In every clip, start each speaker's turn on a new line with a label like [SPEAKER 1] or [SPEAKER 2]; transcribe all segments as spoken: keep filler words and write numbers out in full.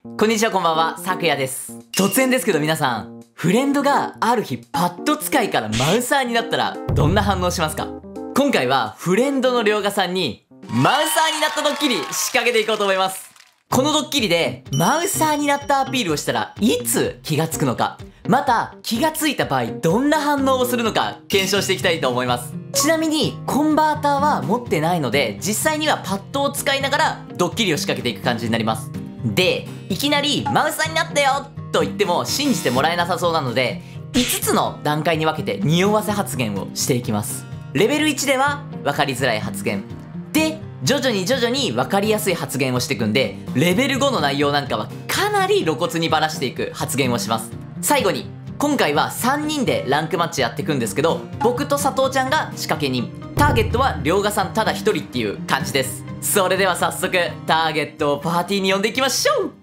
[SPEAKER 1] こんにちは、こんばんは、さくやです。突然ですけど皆さん、フレンドがある日パッド使いからマウサーになったらどんな反応しますか？今回はフレンドのりょうがさんにマウサーになったドッキリ仕掛けていこうと思います。このドッキリでマウサーになったアピールをしたらいつ気がつくのか、また気がついた場合どんな反応をするのか検証していきたいと思います。ちなみにコンバーターは持ってないので、実際にはパッドを使いながらドッキリを仕掛けていく感じになります。で、いきなりマウサーになったよと言っても信じてもらえなさそうなので、いつつの段階に分けて匂わせ発言をしていきます。レベルいちでは分かりづらい発言で、徐々に徐々に分かりやすい発言をしていくんで、レベルごの内容なんかはかなり露骨にバラしていく発言をします。最後に、今回はさんにんでランクマッチやっていくんですけど、僕と佐藤ちゃんが仕掛け人、ターゲットはりょうがさんただひとりっていう感じです。それでは早速ターゲットをパーティーに呼んでいきましょう。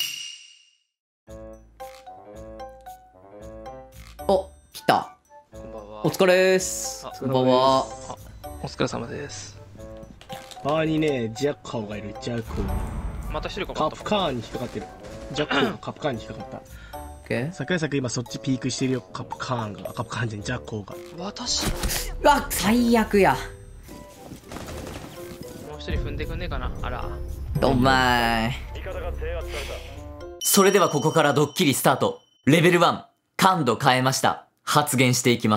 [SPEAKER 1] お、来た。
[SPEAKER 2] こんばんは。
[SPEAKER 1] お疲れーす。こんばんは。
[SPEAKER 2] お疲れ様です。
[SPEAKER 3] 周りにね、ジャッカーがいる。ジャック
[SPEAKER 2] また一人か
[SPEAKER 3] カプカーンに引っかかってる。ジャッカーがカプカーンに引っかかった。
[SPEAKER 1] オッケー。
[SPEAKER 3] 桜井さん今そっちピークしてるよ。カプカーンが。カプカーンじゃん、ジャッコーが。
[SPEAKER 2] 私
[SPEAKER 1] うわ、最悪や。
[SPEAKER 2] もう一人踏んでくんねえかな。あら。
[SPEAKER 1] お前。それではここからドッキリスタート。レベルワン、感度変えました。発言していきます。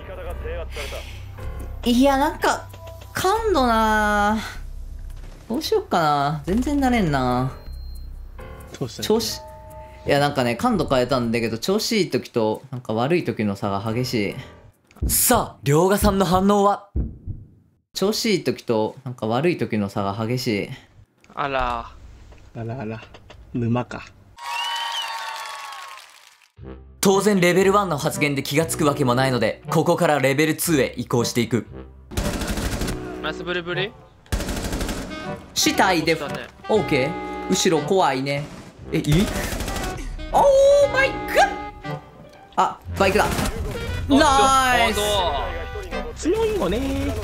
[SPEAKER 1] いや、なんか、感度なぁ。どうしよっかな。全然なれんな。
[SPEAKER 3] どうした
[SPEAKER 1] 調子、いや、なんかね、感度変えたんだけど、調子いい時と、なんか悪い時の差が激しい。さあ、りょうがさんの反応は？調子いい時と、なんか悪い時の差が激しい。
[SPEAKER 2] あら。
[SPEAKER 3] あらあら。沼か。
[SPEAKER 1] 当然レベルワンの発言で気がつくわけもないので、ここからレベルツーへ移行していく。
[SPEAKER 2] ナイスブリブリ。
[SPEAKER 1] 死体で、
[SPEAKER 2] だね。
[SPEAKER 1] オーケー。後ろ怖いね。え、いい？おーマイク。あ、バイクだ。ナイス。
[SPEAKER 3] 強いのね。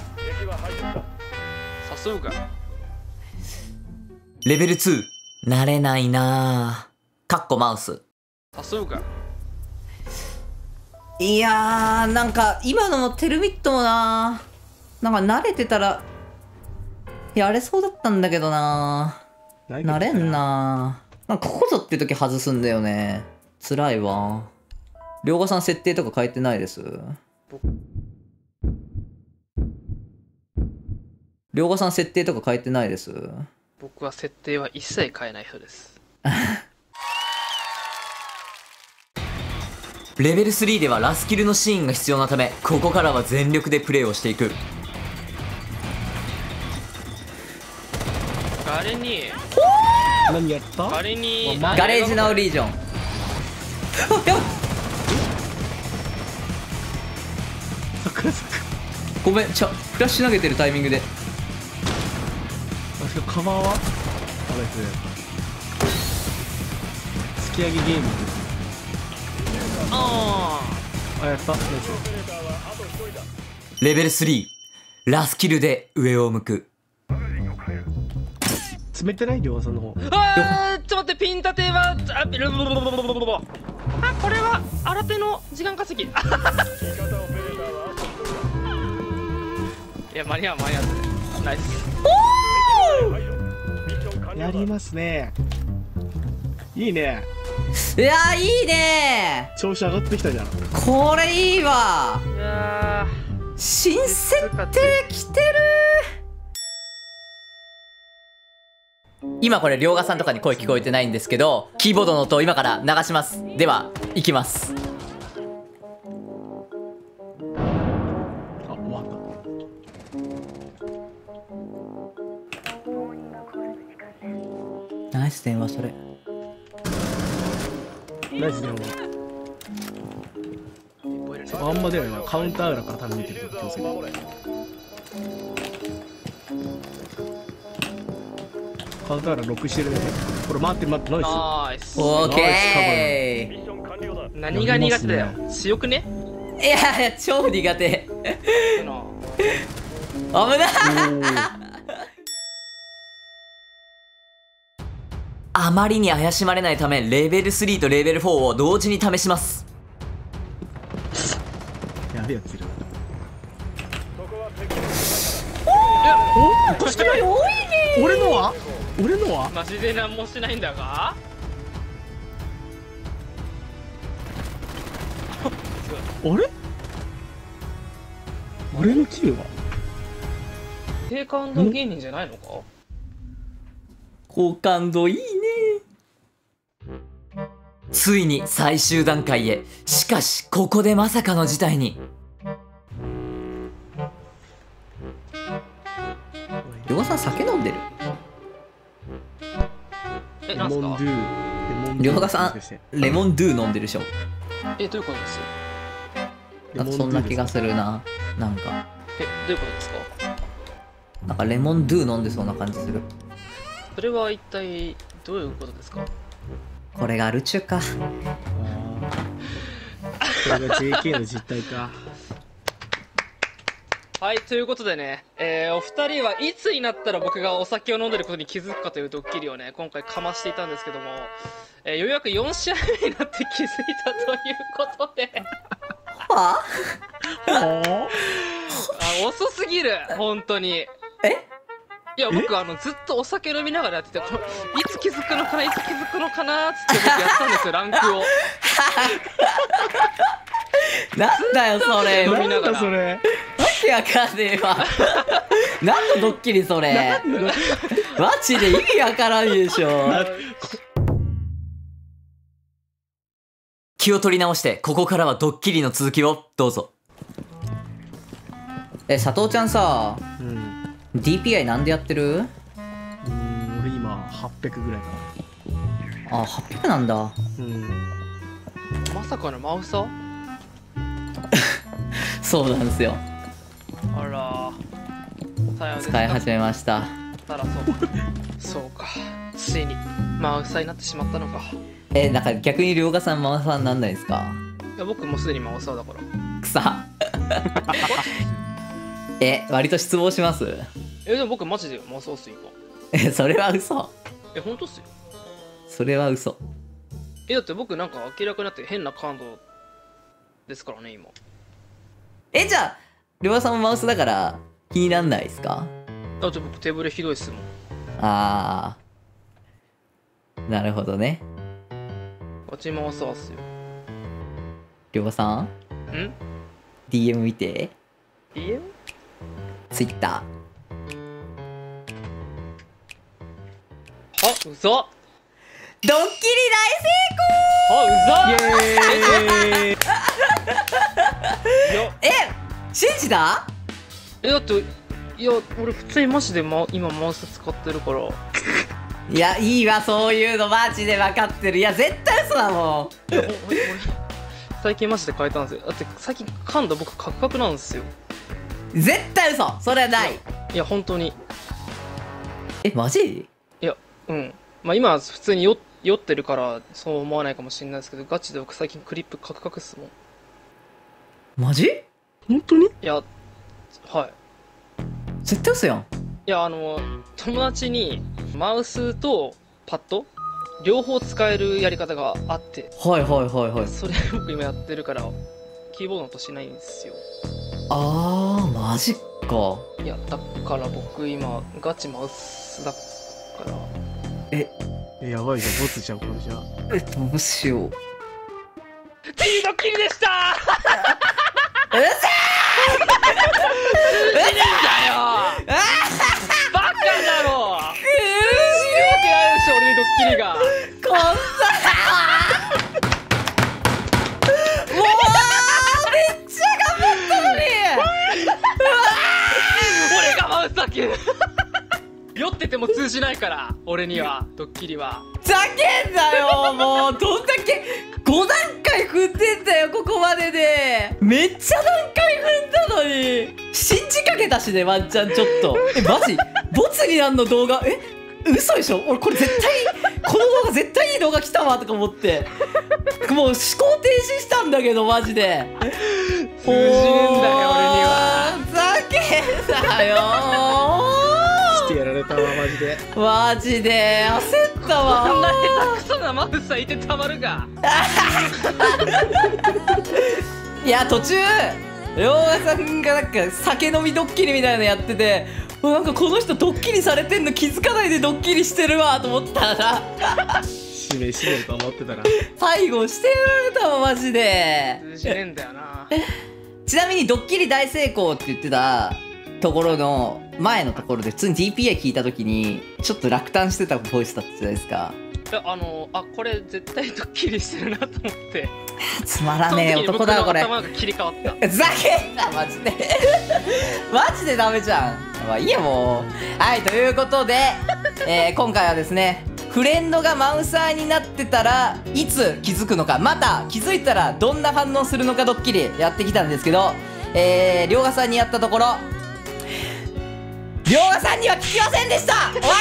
[SPEAKER 2] さすが。
[SPEAKER 1] レベルツー、慣れないなぁ。かっこマウス。
[SPEAKER 2] さすが。
[SPEAKER 1] いやー、なんか今のテルミットもなー、なんか慣れてたらやれそうだったんだけどなー。慣れんなー。なんかここぞって時外すんだよね。辛いわ。りょうがさん設定とか変えてないです。りょうがさん設定とか変えてないです。
[SPEAKER 2] 僕は設定は一切変えない人です。
[SPEAKER 1] レベルスリーではラスキルのシーンが必要なため、ここからは全力でプレイをしていく。
[SPEAKER 2] ガレに
[SPEAKER 3] 何やった
[SPEAKER 2] ガレに
[SPEAKER 1] ガレージナウリージョン。やばい。
[SPEAKER 3] 桜井さん。
[SPEAKER 1] ごめん、ちょ、フラッシュ投げてるタイミングで。
[SPEAKER 3] 私カバーはあれですね。突き上げゲーム。
[SPEAKER 2] あ
[SPEAKER 3] あ、やった。ナイス。
[SPEAKER 1] レベルスリー、ラスキルで上を向く。
[SPEAKER 3] 冷てないりょうがさんの方。
[SPEAKER 2] ーあーちょっと待って、ピン立てはあビルブブブブブブブブあ、これは新手の時間稼ぎ。いや、間に合う間に合う。ナイス。
[SPEAKER 3] やりますね。いいね。
[SPEAKER 1] いやー、いいね
[SPEAKER 3] 調子上がってきたじゃん。
[SPEAKER 1] ー。これいいわ。
[SPEAKER 2] いや
[SPEAKER 1] 新設定来てるー。今これりょうがさんとかに声聞こえてないんですけど、キーボードの音今から流します。では行きます。
[SPEAKER 3] あ、終わった。
[SPEAKER 1] ナイス電話それ。
[SPEAKER 3] ナイス電話。あんまだよな。カウンター裏から多分見てるから気をつけて。カウンター裏ロックしてるね。これ待って待って、ナイス。
[SPEAKER 2] ナイス。
[SPEAKER 1] オーケー。
[SPEAKER 2] 何が苦手だよ。強くね。
[SPEAKER 1] いやいや、超苦手。危ない。 あまりに怪しまれないためレベルスリーとレベルフォーを同時に試します。
[SPEAKER 3] やべえやついる。
[SPEAKER 2] おお、してない。
[SPEAKER 3] 俺のは俺のは
[SPEAKER 2] マジで何もしないんだが。
[SPEAKER 3] あれ俺のキルは
[SPEAKER 2] 低感度芸人じゃないのか。
[SPEAKER 1] 好感度いいね。ついに最終段階へ。しかしここでまさかの事態に。りょうさん酒飲んでる？
[SPEAKER 2] え、なんすか。
[SPEAKER 1] りょうさんレモンドゥ飲んでるでしょ。
[SPEAKER 2] え、どういうことですよ。
[SPEAKER 1] なんかそんな気がするな。なんか
[SPEAKER 2] え、どういうことですか。
[SPEAKER 1] なんかレモンドゥ飲んでそうな感じする。
[SPEAKER 2] それは一体どういうことですか。
[SPEAKER 1] これがアルチューか。
[SPEAKER 3] これが ジェーケー の実態か。
[SPEAKER 2] はい、ということでね、えー、お二人はいつになったら僕がお酒を飲んでることに気づくかというドッキリをね、今回かましていたんですけども、えー、ようやくよん試合目になって気づいたということで
[SPEAKER 1] は
[SPEAKER 2] あ遅すぎる本当に。
[SPEAKER 1] え
[SPEAKER 2] いや僕あのずっとお酒飲みながらやってて、これいつ気づくのかないつ気づくのかなーっつって僕やったんですよランクを。
[SPEAKER 1] なんだよそれ。
[SPEAKER 2] 飲みながら
[SPEAKER 3] なんだそれ。
[SPEAKER 1] わけわかんねえわ。何のドッキリそれ。マジで意味わからんでしょ。気を取り直して、ここからはドッキリの続きをどうぞ。え、佐藤ちゃんさ、
[SPEAKER 3] うん。
[SPEAKER 1] ディーピーアイ なんでやってる？
[SPEAKER 3] うん、俺今はっぴゃくぐらいか
[SPEAKER 1] あ、はっぴゃくなんだ。
[SPEAKER 3] な。うん。
[SPEAKER 2] まさかのマウサ。
[SPEAKER 1] そうなんですよ。
[SPEAKER 2] あらー、
[SPEAKER 1] 使い始めました。
[SPEAKER 2] たらそうそうか、ついにマウサになってしまったのか。
[SPEAKER 1] え、なんか逆に涼河さんマウサになんないですか？
[SPEAKER 2] いや僕もうすでにマウサだから。
[SPEAKER 1] 草。え、割と失望します？
[SPEAKER 2] え、でも僕マジでマウサっすよ
[SPEAKER 1] え、それは嘘。
[SPEAKER 2] 今。え、本当っすよ。
[SPEAKER 1] それは嘘。
[SPEAKER 2] え、だって僕なんか明らかになって変な感度ですからね今。
[SPEAKER 1] え、じゃあ涼河さんもマウスだから気になんないですか？
[SPEAKER 2] だって僕手ぶれひどいっすもん。
[SPEAKER 1] あー、なるほどね。
[SPEAKER 2] ガチマウサっすよ。
[SPEAKER 1] 涼河さん
[SPEAKER 2] ん
[SPEAKER 1] ディーエム 見て。
[SPEAKER 2] ディーエム？
[SPEAKER 1] Twitter。
[SPEAKER 2] あ、うざっ。
[SPEAKER 1] ドッキリ大
[SPEAKER 2] あ、うざっ。
[SPEAKER 3] イエーイ。
[SPEAKER 2] いや
[SPEAKER 1] 成功。え、信じた？
[SPEAKER 2] え、だっていや俺普通にマジで、ま、今マウス使ってるから。
[SPEAKER 1] いや、いいわ、そういうのマジで分かってる。いや、絶対嘘だも
[SPEAKER 2] いや、ほ俺最近マジで変えたんですよ。だって最近感度僕カクカクなんですよ。
[SPEAKER 1] ん。絶対嘘。それはない。
[SPEAKER 2] いや本当に。
[SPEAKER 1] え、マジ？
[SPEAKER 2] いや、うん。まあ今は普通に酔酔ってるからそう思わないかもしれないですけど、ガチで僕最近クリップカクカクっすもん。
[SPEAKER 1] マジ？
[SPEAKER 3] 本当に？
[SPEAKER 2] いや、はい。
[SPEAKER 1] 絶対嘘やん。
[SPEAKER 2] いや、あの友達にマウスとパッド両方使えるやり方があって、
[SPEAKER 1] はいはいはいはい。
[SPEAKER 2] それ僕今やってるからキーボードの音しないんですよ。
[SPEAKER 1] あー、マジか。
[SPEAKER 2] いやだから僕今ガチマウスだから。
[SPEAKER 3] え、やばいじゃん、ボツじゃんこれじゃ。
[SPEAKER 1] え、どうしよう。
[SPEAKER 2] っていうドッキリでした。
[SPEAKER 1] うる
[SPEAKER 2] 通じねえんだよ。バカだろ。通じるわけないでしょ俺にドッキリが。
[SPEAKER 1] こんなもうめっちゃ頑張ったのに。
[SPEAKER 2] 俺がマウスだけ酔ってても通じないから俺にはドッキリは。
[SPEAKER 1] ざけんなよもう。どんだけごだんかい踏んでんだよここまでで。めっちゃ段階踏んだのに信じかけたしね、ワンチャンちょっと。え、マジボツになんの動画。え、嘘でしょ。俺これ絶対この動画絶対いい動画来たわとか思ってもう思考停止したんだけどマジで。
[SPEAKER 2] 通じねえんだよ俺には。
[SPEAKER 1] ざけんなよ
[SPEAKER 3] してやられたわマジで。
[SPEAKER 1] マジで焦ったわ。
[SPEAKER 2] こんな下手くそなマウスはいてたまるが。
[SPEAKER 1] いや途中両側さんがなんか酒飲みドッキリみたいなのやってて、うわなんかこの人ドッキリされてんの気づかないでドッキリしてるわと思ったら
[SPEAKER 3] しめしめと思ってたら。
[SPEAKER 1] 最後してやられたわマジで。
[SPEAKER 2] 通じねえんだよな。
[SPEAKER 1] ちなみにドッキリ大成功って言ってたところの前のところで普通に ディーピーエー 聞いた時にちょっと落胆してたボイスだったじゃないですか。
[SPEAKER 2] いやあのあこれ絶対ドッキリしてるなと思って。
[SPEAKER 1] つまらねえ男だこれ。
[SPEAKER 2] その時に僕の頭が切り替わった。
[SPEAKER 1] ふざけんなマジでマジでダメじゃん。まあいいやもう。はいということで、えー、今回はですねフレンドがマウサーになってたらいつ気づくのか、また気づいたらどんな反応するのかドッキリやってきたんですけど、えー、りょうがさんにやったところりょうがさんには聞きませんでした。終わ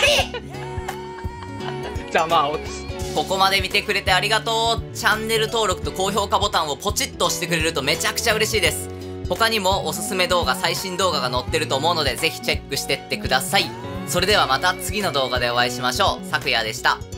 [SPEAKER 1] り
[SPEAKER 2] じゃあまあおつ。
[SPEAKER 1] ここまで見てくれてありがとう。チャンネル登録と高評価ボタンをポチッと押してくれるとめちゃくちゃ嬉しいです。他にもおすすめ動画、最新動画が載ってると思うのでぜひチェックしてってください。それではまた次の動画でお会いしましょう。さくやでした。